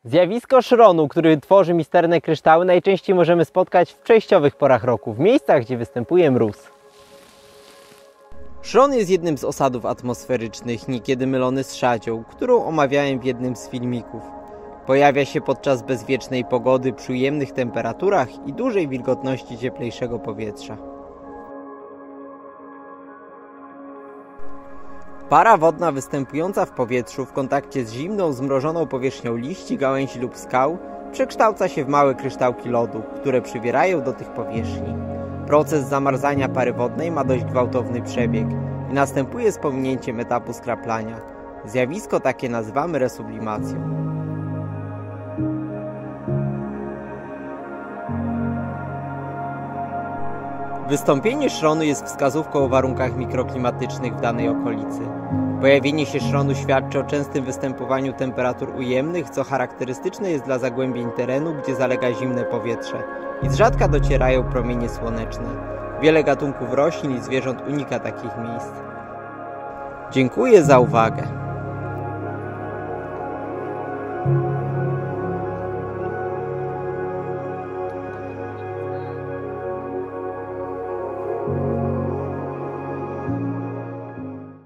Zjawisko szronu, który tworzy misterne kryształy, najczęściej możemy spotkać w przejściowych porach roku, w miejscach, gdzie występuje mróz. Szron jest jednym z osadów atmosferycznych, niekiedy mylony z szadzią, którą omawiałem w jednym z filmików. Pojawia się podczas bezwiecznej pogody przy ujemnych temperaturach i dużej wilgotności cieplejszego powietrza. Para wodna występująca w powietrzu w kontakcie z zimną, zmrożoną powierzchnią liści, gałęzi lub skał przekształca się w małe kryształki lodu, które przybierają do tych powierzchni. Proces zamarzania pary wodnej ma dość gwałtowny przebieg i następuje z pominięciem etapu skraplania. Zjawisko takie nazywamy resublimacją. Wystąpienie szronu jest wskazówką o warunkach mikroklimatycznych w danej okolicy. Pojawienie się szronu świadczy o częstym występowaniu temperatur ujemnych, co charakterystyczne jest dla zagłębień terenu, gdzie zalega zimne powietrze i z rzadka docierają promienie słoneczne. Wiele gatunków roślin i zwierząt unika takich miejsc. Dziękuję za uwagę.